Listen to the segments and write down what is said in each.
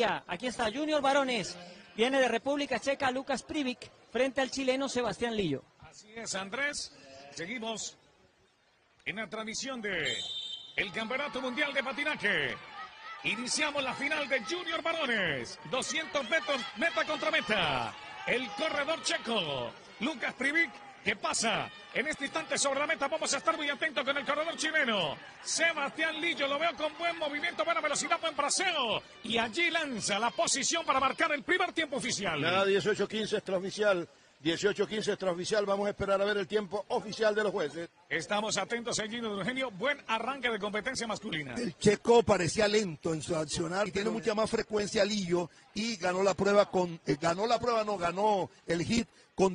Italia. Aquí está Junior Varones. Viene de República Checa Lukas Privic frente al chileno Sebastián Lillo. Así es, Andrés. Seguimos en la transmisión de el Campeonato Mundial de Patinaje. Iniciamos la final de Junior Varones. 200 metros, meta contra meta. El corredor checo, Lukas Privic, que pasa en este instante sobre la meta. Vamos a estar muy atentos con el corredor chileno. Sebastián Lillo, lo veo con buen movimiento, buena velocidad, buen braceo. Y allí lanza la posición para marcar el primer tiempo oficial. Nada, 18-15 extraoficial. 18-15 extraoficial. Vamos a esperar a ver el tiempo oficial de los jueces. Estamos atentos allí, don Eugenio. Buen arranque de competencia masculina. El checo parecía lento en su accionar y tiene mucha más frecuencia Lillo y ganó la prueba ganó el hit con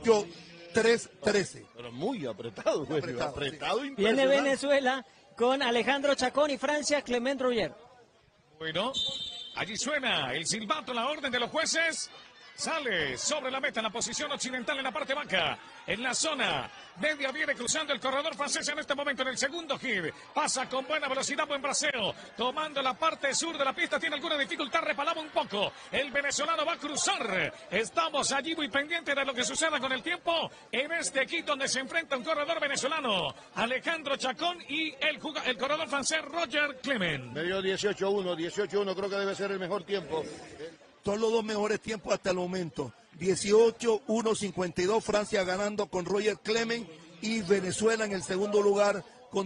18-3-13. Pero muy apretado, güey. Apretado sí. Viene Venezuela con Alejandro Chacón y Francia Clement Roger. Bueno, allí suena el silbato, la orden de los jueces. Sale sobre la meta en la posición occidental en la parte baja. En la zona media viene cruzando el corredor francés en este momento en el segundo hit. Pasa con buena velocidad, buen braceo. Tomando la parte sur de la pista, tiene alguna dificultad, repalaba un poco. El venezolano va a cruzar. Estamos allí muy pendientes de lo que suceda con el tiempo en este hit donde se enfrenta un corredor venezolano, Alejandro Chacón, y el corredor francés Roger Clement. Me dio 18-1, 18-1, creo que debe ser el mejor tiempo. Son los dos mejores tiempos hasta el momento. 18-1-52, Francia ganando con Roger Clement y Venezuela en el segundo lugar con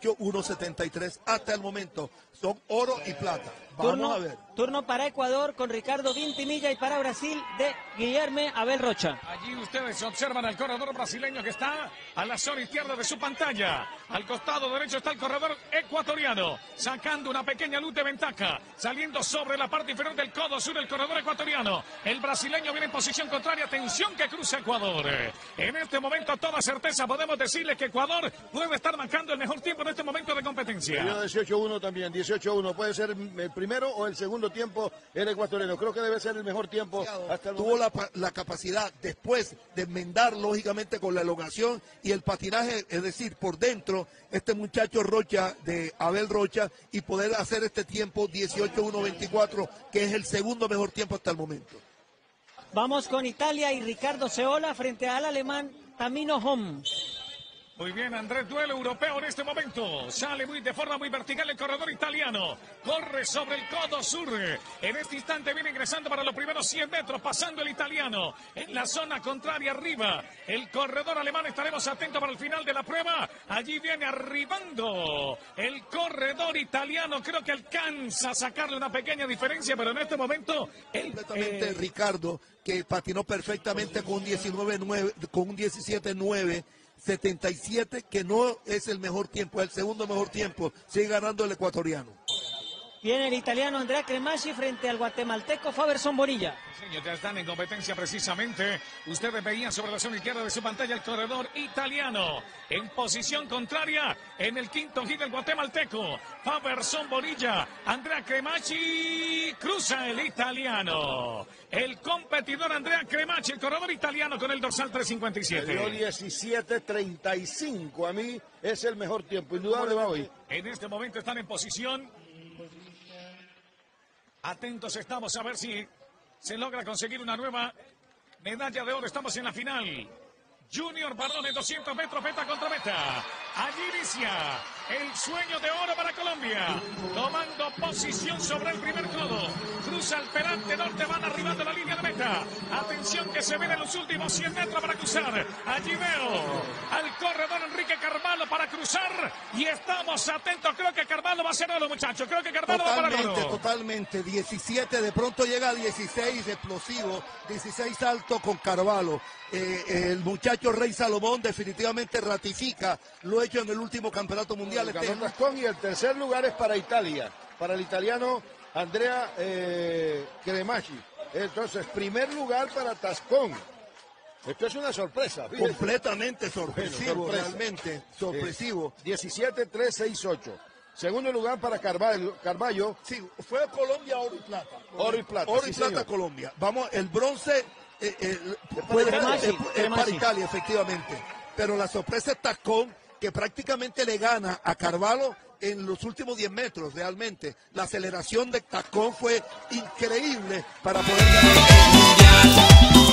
18-1-73 hasta el momento. Son oro y plata. Vamos a ver. Turno para Ecuador con Ricardo Vintimilla y para Brasil de Guillermo Abel Rocha. Allí ustedes observan al corredor brasileño que está a la zona izquierda de su pantalla. Al costado derecho está el corredor ecuatoriano, sacando una pequeña luz de ventaja, saliendo sobre la parte inferior del codo sur el corredor ecuatoriano. El brasileño viene en posición contraria, atención que cruza Ecuador. En este momento a toda certeza podemos decirle que Ecuador puede estar marcando el mejor tiempo en este momento de competencia. Me dio 18-1 también, 18-1. Puede ser el primero o el segundo tiempo el ecuatoriano. Creo que debe ser el mejor tiempo hasta el Tuvo momento. la capacidad después de enmendar lógicamente con la elongación y el patinaje, es decir, por dentro, este muchacho Rocha, de Abel Rocha, y poder hacer este tiempo 18-1-24, que es el segundo mejor tiempo hasta el momento. Vamos con Italia y Ricardo Ceola frente al alemán Tamino Hom. Muy bien, Andrés, duelo europeo en este momento. Sale de forma muy vertical el corredor italiano. Corre sobre el codo sur. En este instante viene ingresando para los primeros 100 metros, pasando el italiano. En la zona contraria arriba, el corredor alemán. Estaremos atentos para el final de la prueba. Allí viene arribando el corredor italiano. Creo que alcanza a sacarle una pequeña diferencia, pero en este momento... Completamente Ricardo, que patinó perfectamente con un 19-9, con un 17-9. 77, que no es el mejor tiempo, es el segundo mejor tiempo, sigue ganando el ecuatoriano. Viene el italiano Andrea Cremaggi frente al guatemalteco Faberson Bonilla. Ya están en competencia precisamente. Ustedes veían sobre la zona izquierda de su pantalla el corredor italiano. En posición contraria, en el quinto hit del guatemalteco, Faberson Bonilla. Andrea Cremaggi cruza el italiano. El competidor Andrea Cremaggi, el corredor italiano con el dorsal 357. Me dio 17-35. A mí es el mejor tiempo, indudable va hoy. En este momento están en posición. Atentos estamos a ver si se logra conseguir una nueva medalla de oro. Estamos en la final. Junior Varones, 200 metros, meta contra meta. Allí inicia el sueño de oro para Colombia. Tomando posición sobre el primer codo. Cruza el perante norte, van arribando a la línea de meta. Atención que se vienen los últimos 100 metros para cruzar. Allí veo al corredor Enrique Carvalho para cruzar. Y estamos atentos. Creo que Carvalho va a ser oro, muchachos. Creo que Carvalho va para el oro. Totalmente. 17, de pronto llega a 16, explosivo. 16 alto con Carvalho. El muchacho Rey Salomón definitivamente ratifica lo hecho en el último campeonato mundial. Ganó Tascón y el tercer lugar es para Italia, para el italiano Andrea Cremaggi. Entonces, primer lugar para Tascón. Esto es una sorpresa. Fíjense. Completamente sorpresivo, realmente sorpresivo. 17-3-6-8. Segundo lugar para Carvalho. Sí, fue Colombia oro y plata. Oro y plata. Oro y sí, plata señor. Colombia. Vamos, el bronce Cremaggi, para Italia, efectivamente. Pero la sorpresa es Tascón, que prácticamente le gana a Carvalho en los últimos 10 metros, realmente. La aceleración de Tacón fue increíble para poder ganar el mundial.